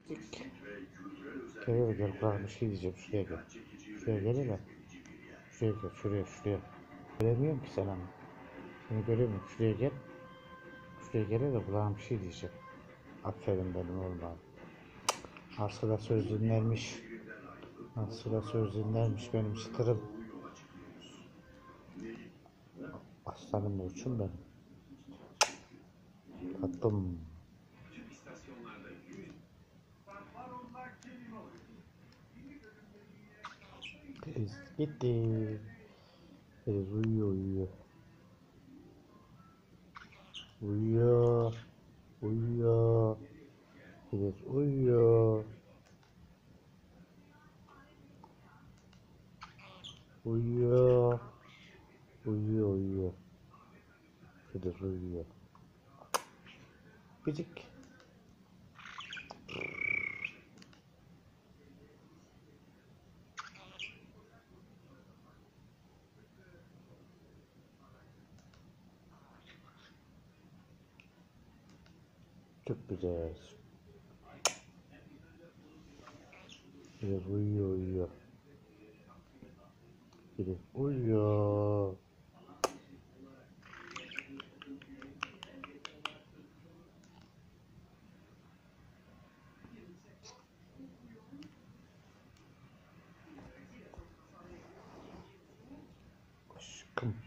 Gel gel, bak bir şey diyeceğim, şuraya gel. Şuraya gel hele. Şuraya gel, şuraya. Göremiyorum ki sen ama. Seni göremiyorum. Şuraya gel. Şuraya gel hele, kulağım bir şey diyeceğim. Aferin benim oğlum. Nasıl da söz dinlermiş. Nasıl da söz dinlermiş benim çıtırım. Aslanım uçum benim. Tatlım. Kız gitti. Kız uyuyor. Uyuyor. Kız uyuyor. Kız uyuyor. Gıcık. Çok güzel. Kız uyuyor. Kız uyuyor. Aşkım.